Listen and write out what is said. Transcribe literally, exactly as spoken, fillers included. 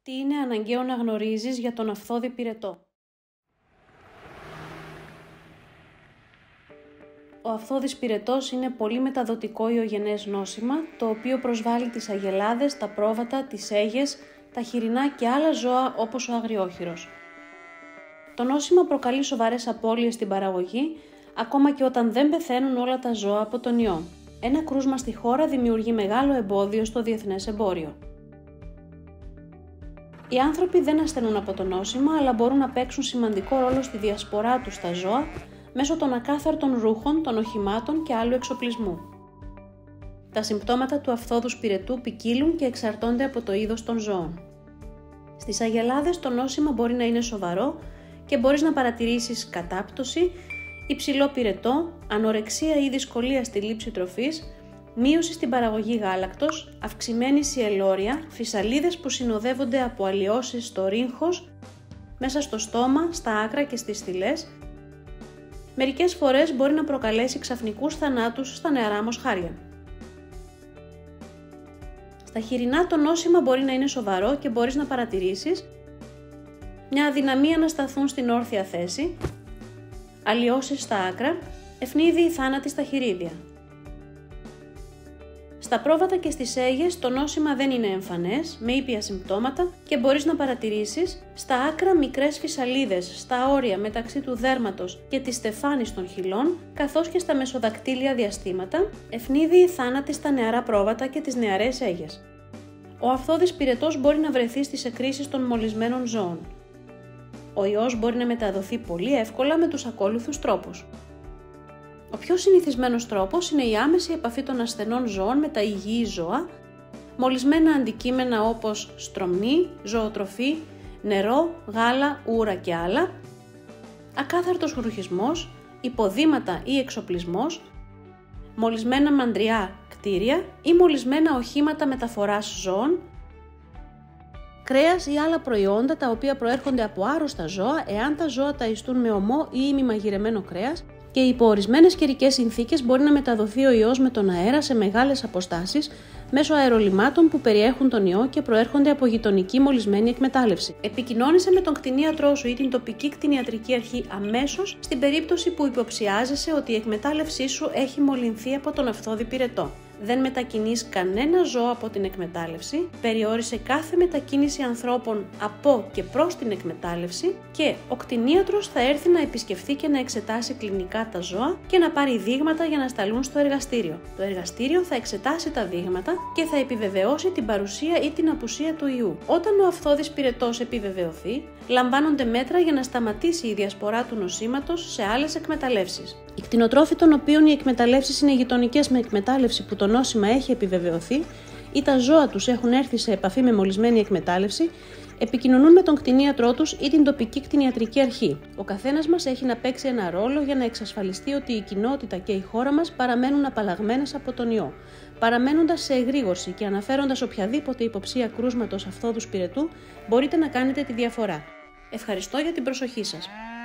Τι είναι αναγκαίο να γνωρίζεις για τον Αφθόδη πυρετό? Ο Αφθόδης πυρετός είναι πολύ μεταδοτικό ιογενές νόσημα, το οποίο προσβάλλει τις αγελάδες, τα πρόβατα, τις αίγες, τα χοιρινά και άλλα ζώα όπως ο αγριόχειρος. Το νόσημα προκαλεί σοβαρές απώλειες στην παραγωγή, ακόμα και όταν δεν πεθαίνουν όλα τα ζώα από τον ιό. Ένα κρούσμα στη χώρα δημιουργεί μεγάλο εμπόδιο στο διεθνές εμπόριο. Οι άνθρωποι δεν ασθενούν από το νόσημα, αλλά μπορούν να παίξουν σημαντικό ρόλο στη διασπορά τους στα ζώα μέσω των ακάθαρτων ρούχων, των οχημάτων και άλλου εξοπλισμού. Τα συμπτώματα του Αφθόδους πυρετού ποικίλουν και εξαρτώνται από το είδος των ζώων. Στις αγελάδες το νόσημα μπορεί να είναι σοβαρό και μπορείς να παρατηρήσεις κατάπτωση, υψηλό πυρετό, ανορεξία ή δυσκολία στη λήψη τροφής, μείωση στην παραγωγή γάλακτος, αυξημένη σιελώρια, φυσαλίδες που συνοδεύονται από αλλοιώσεις στο ρύγχος, μέσα στο στόμα, στα άκρα και στις θυλές. Μερικές φορές μπορεί να προκαλέσει ξαφνικούς θανάτους στα νεαρά μοσχάρια. Στα χοιρινά το νόσημα μπορεί να είναι σοβαρό και μπορείς να παρατηρήσεις μια αδυναμία να σταθούν στην όρθια θέση, αλλοιώσεις στα άκρα, ευνίδιοι θάνατοι στα χειρίδια. Στα πρόβατα και στις αίγες το νόσημα δεν είναι εμφανές, με ήπια συμπτώματα και μπορείς να παρατηρήσεις στα άκρα μικρές φυσαλίδες, στα όρια μεταξύ του δέρματος και της στεφάνης των χειλών, καθώς και στα μεσοδακτήλια διαστήματα, ευνίδιοι θάνατοι στα νεαρά πρόβατα και τις νεαρές αίγες. Ο Αφθόδης πυρετός μπορεί να βρεθεί στις εκκρίσεις των μολυσμένων ζώων. Ο ιός μπορεί να μεταδοθεί πολύ εύκολα με τους ακόλουθους τρόπους. Ο πιο συνηθισμένος τρόπος είναι η άμεση επαφή των ασθενών ζώων με τα υγιή ζώα, μολυσμένα αντικείμενα όπως στρωμνή, ζωοτροφή, νερό, γάλα, ούρα και άλλα, ακάθαρτος ρουχισμός, υποδήματα ή εξοπλισμός, μολυσμένα μαντριά κτίρια ή μολυσμένα οχήματα μεταφοράς ζώων, κρέας ή άλλα προϊόντα τα οποία προέρχονται από άρρωστα ζώα εάν τα ζώα ταΐστούν με ομό ή ημιμαγειρεμένο κρέας, και υπό ορισμένες καιρικές συνθήκες μπορεί να μεταδοθεί ο ιός με τον αέρα σε μεγάλες αποστάσεις μέσω αερολιμάτων που περιέχουν τον ιό και προέρχονται από γειτονική μολυσμένη εκμετάλλευση. Επικοινώνησε με τον κτηνίατρό σου ή την τοπική κτηνιατρική αρχή αμέσως στην περίπτωση που υποψιάζεσαι ότι η εκμετάλλευσή σου έχει μολυνθεί από τον Αφθόδη πυρετό. Δεν μετακινείς κανένα ζώο από την εκμετάλλευση, περιόρισε κάθε μετακίνηση ανθρώπων από και προς την εκμετάλλευση και ο κτηνίατρος θα έρθει να επισκεφθεί και να εξετάσει κλινικά τα ζώα και να πάρει δείγματα για να σταλούν στο εργαστήριο. Το εργαστήριο θα εξετάσει τα δείγματα και θα επιβεβαιώσει την παρουσία ή την απουσία του ιού. Όταν ο Αφθόδης πυρετός επιβεβαιωθεί, λαμβάνονται μέτρα για να σταματήσει η διασπορά του νοσήματος σε άλλες εκμεταλλεύσεις. Οι κτηνοτρόφοι των οποίων οι εκμεταλλεύσεις είναι γειτονικές με εκμετάλλευση που το νόσημα έχει επιβεβαιωθεί ή τα ζώα τους έχουν έρθει σε επαφή με μολυσμένη εκμετάλλευση, επικοινωνούν με τον κτηνίατρό τους ή την τοπική κτηνιατρική αρχή. Ο καθένας μας έχει να παίξει ένα ρόλο για να εξασφαλιστεί ότι η κοινότητα και η χώρα μας παραμένουν απαλλαγμένες από τον ιό. Παραμένοντας σε εγρήγορση και αναφέροντας οποιαδήποτε υποψία κρούσματος Αφθόδους πυρετού, μπορείτε να κάνετε τη διαφορά. Ευχαριστώ για την προσοχή σας.